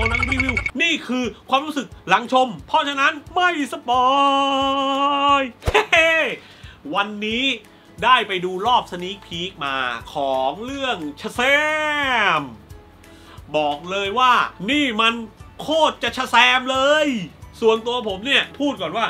ของหนังรีวิวนี่คือความรู้สึกหลังชมเพราะฉะนั้นไม่สปอยวันนี้ได้ไปดูรอบสนีคพีคมาของเรื่องชะแซมบอกเลยว่านี่มันโคตรจะชะแซมเลยส่วนตัวผมเนี่ยพูดก่อนว่า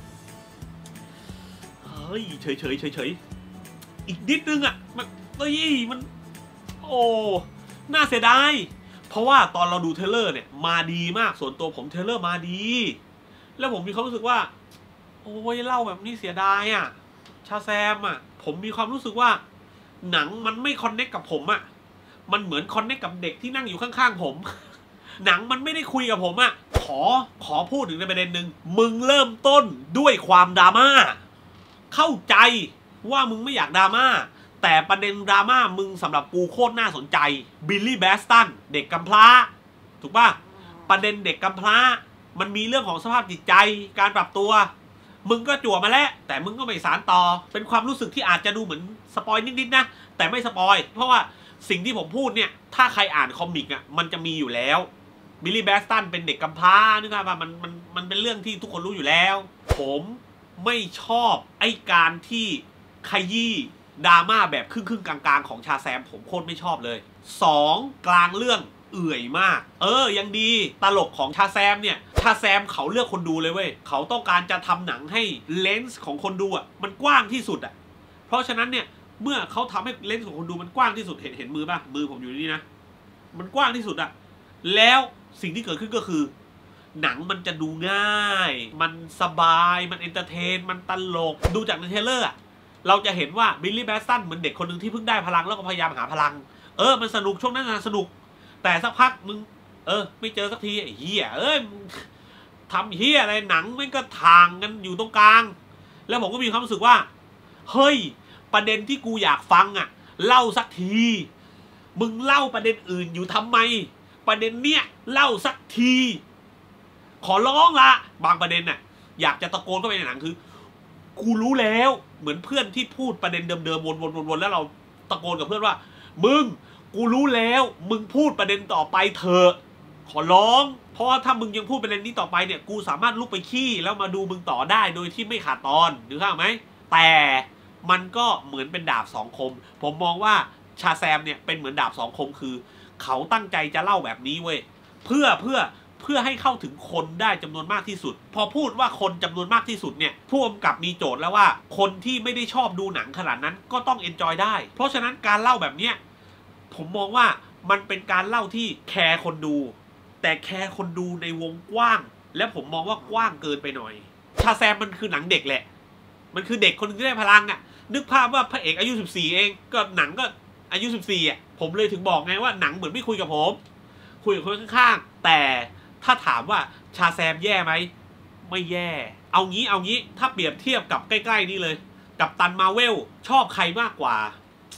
เฮ้ยเฉยอีกนิดนึงอ่ะมันโอ้น่าเสียดายเพราะว่าตอนเราดูเทรลเลอร์เนี่ยมาดีมากส่วนตัวผมเทรลเลอร์มาดีแล้วผมมีความรู้สึกว่าโอ้ยเล่าแบบนี้เสียดายอ่ะชาแซมอ่ะผมมีความรู้สึกว่าหนังมันไม่คอนเนคกับผมอ่ะมันเหมือนคอนเนคกับเด็กที่นั่งอยู่ข้างๆผมหนังมันไม่ได้คุยกับผมอ่ะขอพูดถึงในประเด็นหนึ่งมึงเริ่มต้นด้วยความดราม่าเข้าใจว่ามึงไม่อยากดราม่าแต่ประเด็นดราม่ามึงสำหรับกูโคตรน่าสนใจบิลลี่แบสตันเด็กกำพร้าถูกป่ะประเด็นเด็กกำพร้ามันมีเรื่องของสภาพจิตใจการปรับตัวมึงก็จั่วมาแล้วแต่มึงก็ไม่สานต่อเป็นความรู้สึกที่อาจจะดูเหมือนสปอยนิดๆนะแต่ไม่สปอยเพราะว่าสิ่งที่ผมพูดเนี่ยถ้าใครอ่านคอมิกอ่ะมันจะมีอยู่แล้วบิลลี่แบสตันเป็นเด็กกำพร้านึกภาพว่ามันเป็นเรื่องที่ทุกคนรู้อยู่แล้วผมไม่ชอบไอ้การที่ขยี้ดราม่าแบบครึ่งกลางๆของชาแซมผมโคตรไม่ชอบเลย2กลางเรื่องเอื่อยมากยังดีตลกของชาแซมเนี่ยชาแซมเขาเลือกคนดูเลยเว้ยเขาต้องการจะทำหนังให้เลนส์ของคนดูอ่ะมันกว้างที่สุดอ่ะเพราะฉะนั้นเนี่ยเมื่อเขาทำให้เลนส์ของคนดูมันกว้างที่สุดเห็นมือป่ะมือผมอยู่นี่นะมันกว้างที่สุดอ่ะแล้วสิ่งที่เกิดขึ้นก็คือหนังมันจะดูง่ายมันสบายมันเอนเตอร์เทนมันตลกดูจากในเทรลเลอร์เราจะเห็นว่าบิลลี่แบสตันเหมือนเด็กคนหนึ่งที่เพิ่งได้พลังแล้วก็พยายามหาพลังมันสนุกช่วงนั้นสนุกแต่สักพักมึงไม่เจอสักทีไอ้เหี้ยทำเหี้ยอะไรหนังมันก็ทางกันอยู่ตรงกลางแล้วผมก็มีความรู้สึกว่าเฮ้ยประเด็นที่กูอยากฟังอ่ะเล่าสักทีมึงเล่าประเด็นอื่นอยู่ทำไมประเด็นเนี้ยเล่าสักทีขอร้องละบางประเด็นน่ะอยากจะตะโกนเข้าไปในหนังคือกูรู้แล้วเหมือนเพื่อนที่พูดประเด็นเดิมๆวนๆแล้วเราตะโกนกับเพื่อนว่ามึงกูรู้แล้วมึงพูดประเด็นต่อไปเถอะขอร้องเพราะว่าถ้ามึงยังพูดประเด็นนี้ต่อไปเนี่ยกูสามารถลุกไปขี้แล้วมาดูมึงต่อได้โดยที่ไม่ขาดตอนนึกภาพไหมแต่มันก็เหมือนเป็นดาบสองคมผมมองว่าชาแซมเนี่ยเป็นเหมือนดาบสองคมคือเขาตั้งใจจะเล่าแบบนี้เว้ยเพื่อให้เข้าถึงคนได้จำนวนมากที่สุดพอพูดว่าคนจำนวนมากที่สุดเนี่ยผู้กำกับมีโจทย์แล้วว่าคนที่ไม่ได้ชอบดูหนังขนาดนั้นก็ต้องเอนจอยได้เพราะฉะนั้นการเล่าแบบเนี้ยผมมองว่ามันเป็นการเล่าที่แคร์คนดูแต่แคร์คนดูในวงกว้างและผมมองว่ากว้างเกินไปหน่อยชาแซมมันคือหนังเด็กแหละมันคือเด็กคนนึงที่ได้พลังอ่ะนึกภาพว่าพระเอกอายุ14เองก็หนังก็อายุ14อ่ะผมเลยถึงบอกไงว่าหนังเหมือนไม่คุยกับผมคุยกับคนข้างๆแต่ถ้าถามว่าชาแซมแย่ไหมไม่แย่เอางี้ถ้าเปรียบเทียบกับใกล้ๆนี่เลยกับตันมาเวลชอบใครมากกว่า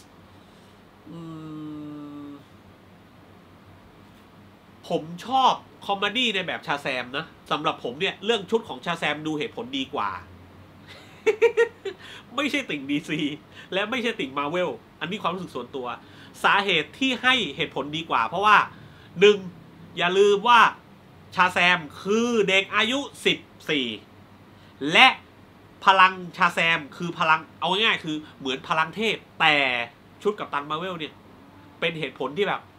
ผมชอบคอมเมดี้ในแบบชาแซมนะสำหรับผมเนี่ยเรื่องชุดของชาแซมดูเหตุผลดีกว่า ไม่ใช่ติ่งดีซีและไม่ใช่ติ่งมาเวลอันนี้ความรู้สึกส่วนตัวสาเหตุที่ให้เหตุผลดีกว่าเพราะว่า1อย่าลืมว่าชาแซมคือเด็กอายุ14และพลังชาแซมคือพลังเอาง่ายๆคือเหมือนพลังเทพแต่ชุดกัปตันมาร์เวลเนี่ยเป็นเหตุผลที่แบบ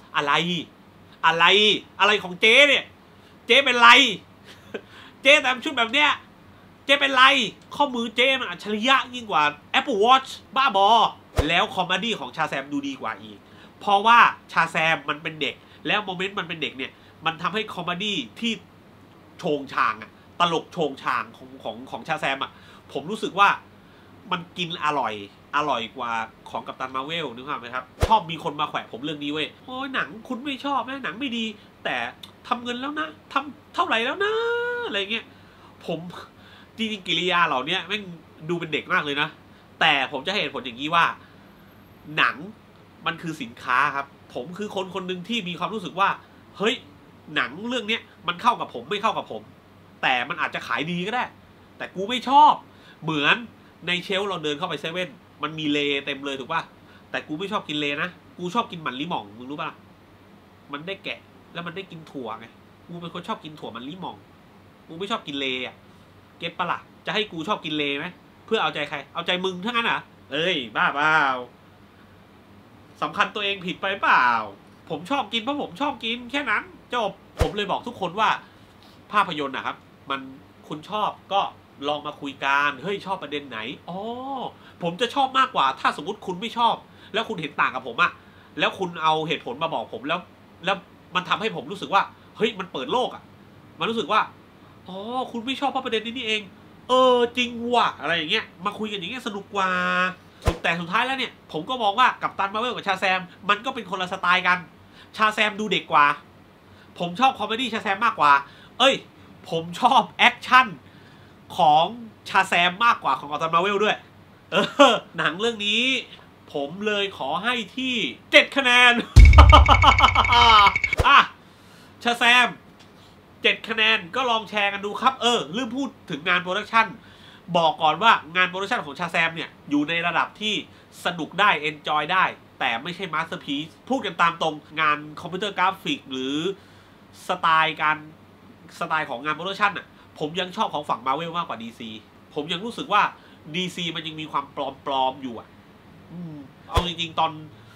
อะไรของเจ๊เนี่ยเจ๊เป็นไรเจ๊แต่ชุดแบบเนี้ยเจ๊เป็นไรข้อมือเจ๊มันอัจฉริยะยิ่งกว่า Apple Watch บ้าบอแล้วคอมเมดี้ของชาแซมดูดีกว่าอีกเพราะว่าชาแซมมันเป็นเด็กแล้วโมเมนต์มันเป็นเด็กเนี่ยมันทำให้คอมเมดี้ที่โชงชางอะตลกโชงชางของชาแซมอะผมรู้สึกว่ามันกินอร่อยกว่าของกัปตันมาร์เวลนึกภาพไหมครับชอบมีคนมาแขวะผมเรื่องนี้เว้ยโอ้ยหนังคุณไม่ชอบไหมหนังไม่ดีแต่ทำเงินแล้วนะทำเท่าไหร่แล้วนะอะไรเงี้ยผมจริงๆกิริยาเหล่านี้แม่งดูเป็นเด็กมากเลยนะแต่ผมจะให้เหตุผลอย่างนี้ว่าหนังมันคือสินค้าครับผมคือคนหนึ่งที่มีความรู้สึกว่าเฮ้ยหนังเรื่องนี้มันเข้ากับผมไม่เข้ากับผมแต่มันอาจจะขายดีก็ได้แต่กูไม่ชอบเหมือนในเชลฟ์เราเดินเข้าไปเซเว่นมันมีเลเต็มเลยถูกป่ะแต่กูไม่ชอบกินเลนะกูชอบกินหมั่นลิหม่องมึงรู้ป่ะมันได้แกะแล้วมันได้กินถั่วไงกูเป็นคนชอบกินถั่วมันลิมองกูไม่ชอบกินเลอ่ะเก็ตปะล่ะจะให้กูชอบกินเลไหมเพื่อเอาใจใครเอาใจมึงทั้งนั้นอ่ะเอ้ยบ้าเปล่าสำคัญตัวเองผิดไปเปล่าผมชอบกินเพราะผมชอบกินแค่นั้นจบผมเลยบอกทุกคนว่าภาพยนตร์นะครับมันคุณชอบก็ลองมาคุยกันเฮ้ยชอบประเด็นไหนอ๋อผมจะชอบมากกว่าถ้าสมมติคุณไม่ชอบแล้วคุณเห็นต่างกับผมอะแล้วคุณเอาเหตุผลมาบอกผมแล้วมันทำให้ผมรู้สึกว่าเฮ้ยมันเปิดโลกอะมันรู้สึกว่าอ๋อคุณไม่ชอบเพราะประเด็นนี้นี่เองจริงว่ะอะไรอย่างเงี้ยมาคุยกันอย่างเงี้ยสนุกกว่าแต่สุดท้ายแล้วเนี่ยผมก็มองว่ากัปตันมาร์เวลกับชาแซมมันก็เป็นคนละสไตล์กันชาแซมดูเด็กกว่าผมชอบคอมเมดี้ชาแซมมากกว่าผมชอบแอคชั่นของชาแซมมากกว่าของกัปตันมาร์เวลด้วยหนังเรื่องนี้ผมเลยขอให้ที่7 คะแนน ชาแซม7 คะแนนก็ลองแชร์กันดูครับลืมพูดถึงงานโปรดักชั่นบอกก่อนว่างานโปรดักชั่นของชาแซมเนี่ยอยู่ในระดับที่สนุกได้เอนจอยได้แต่ไม่ใช่มาสเตอร์พีซพูดกันตามตรงงานคอมพิวเตอร์กราฟิกหรือสไตล์ของงานโปรดักชั่นผมยังชอบของฝั่ง Marvel มากกว่า DC ผมยังรู้สึกว่า DC มันยังมีความปลอมอยู่เอาจริงๆตอน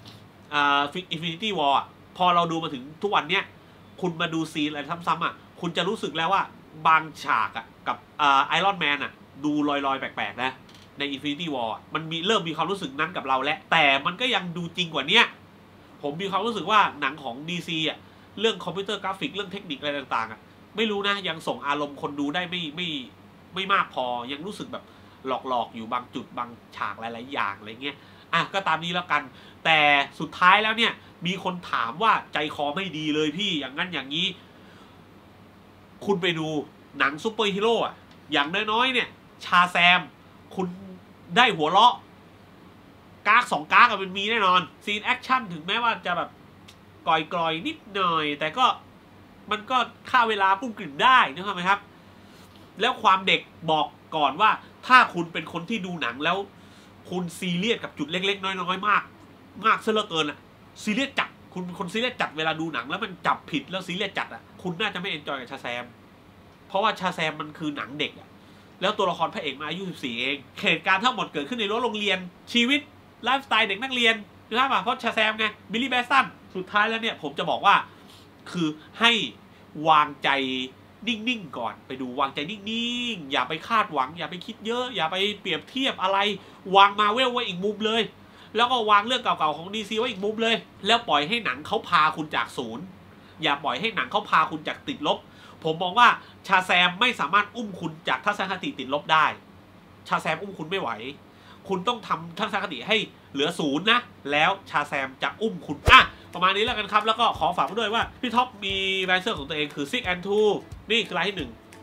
Infinity War พอเราดูมาถึงทุกวันเนี้ยคุณมาดูซีนอะไรซ้ำๆคุณจะรู้สึกแล้วว่าบางฉากกับIron Manดูลอยๆแปลกๆนะใน Infinity War มันเริ่มมีความรู้สึกนั้นกับเราแล้วแต่มันก็ยังดูจริงกว่านี้ผมมีความรู้สึกว่าหนังของ DC เรื่องคอมพิวเตอร์กราฟิกเรื่องเทคนิคอะไรต่างๆไม่รู้นะยังส่งอารมณ์คนดูได้ไม่มากพอยังรู้สึกแบบหลอกอยู่บางจุดบางฉากหลายๆอย่างอะไรเงี้ยก็ตามนี้แล้วกันแต่สุดท้ายแล้วเนี่ยมีคนถามว่าใจคอไม่ดีเลยพี่อย่างนั้นอย่างนี้คุณไปดูหนังซูเปอร์ฮีโร่อย่างน้อยๆเนี่ยชาแซมคุณได้หัวเราะกาก2 กากมันมีแน่นอนซีนแอคชั่นถึงแม้ว่าจะแบบกลอยๆนิดหน่อยแต่ก็มันก็ฆ่าเวลาปุ้มกลิ่นได้นะครับไหมครับแล้วความเด็กบอกก่อนว่าถ้าคุณเป็นคนที่ดูหนังแล้วคุณซีเรียสกับจุดเล็กๆน้อยๆมากซะเหลือเกินซีเรียสจัดคุณเป็นคนซีเรียสจัดเวลาดูหนังแล้วมันจับผิดแล้วซีเรียสจัดคุณน่าจะไม่เอนจอยกับชาแซมเพราะว่าชาแซมมันคือหนังเด็กแล้วตัวละครพระเอกมาอายุ14เองเหตุการณ์ทั้งหมดเกิดขึ้นในรั้วโรงเรียนชีวิตไลฟ์สไตล์เด็กนักเรียนนะครับเพราะชาแซมไงบิลลี่แบสตันสุดท้ายแล้วเนี่ยผมจะบอกว่าคือให้วางใจนิ่งๆก่อนไปดูวางใจนิ่งๆอย่าไปคาดหวังอย่าไปคิดเยอะอย่าไปเปรียบเทียบอะไรวางมาเวลไว้อีกมุมเลยแล้วก็วางเรื่องเก่าๆของ DC ไว้อีกมุมเลยแล้วปล่อยให้หนังเขาพาคุณจากศูนย์อย่าปล่อยให้หนังเขาพาคุณจากติดลบผมมองว่าชาแซมไม่สามารถอุ้มคุณจากทัศนคติติดลบได้ชาแซมอุ้มคุณไม่ไหวคุณต้องทำทัศนคติให้เหลือศูนย์นะแล้วชาแซมจะอุ้มคุณประมาณนี้แล้วกันครับแล้วก็ขอฝากไว้ด้วยว่าพี่ท็อปมีไลน์เซอร์ของตัวเองคือ Sick and Two นี่คือไลน์ที่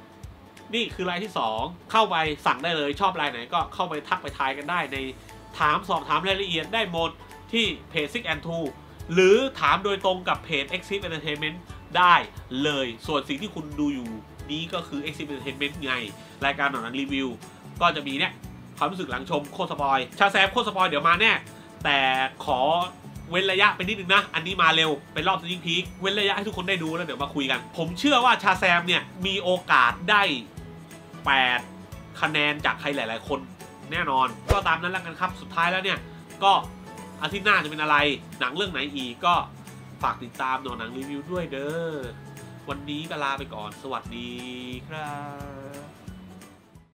1นี่คือไลน์ที่2เข้าไปสั่งได้เลยชอบไลน์ไหนก็เข้าไปทักไปทายกันได้ในถามสอบถามรายละเอียดได้หมดที่เพจ Sick and Two หรือถามโดยตรงกับเพจ Exit Entertainment ได้เลยส่วนสิ่งที่คุณดูอยู่นี้ก็คือ Exit Entertainment ไงรายการหนังรีวิวก็จะมีเนี่ยความรู้สึกหลังชมโคตรสปอยชาแซมโคตรสปอยเดี๋ยวมาแน่แต่ขอเว้นระยะไปนิดนึงนะอันนี้มาเร็วเป็นรอบสติ๊กพีคเว้นระยะให้ทุกคนได้ดูแล้วเดี๋ยวมาคุยกันผมเชื่อว่าชาแซมเนี่ยมีโอกาสได้8 คะแนนจากใครหลายๆคนแน่นอนก็ตามนั้นแล้วกันครับสุดท้ายแล้วเนี่ยก็อาทิตย์หน้าจะเป็นอะไรหนังเรื่องไหนอีกก็ฝากติดตามหนังรีวิวด้วยเด้อวันนี้ก็ลาไปก่อนสวัสดีครับ